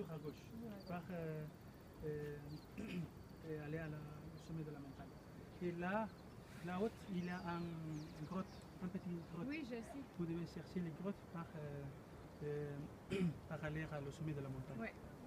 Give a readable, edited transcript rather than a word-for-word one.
toujours à gauche, par aller au sommet de la montagne. Et là, là-haut, il y a une grotte, un petit grotte. Oui, je sais. Vous devez chercher les grottes par aller au sommet de la montagne. Ouais.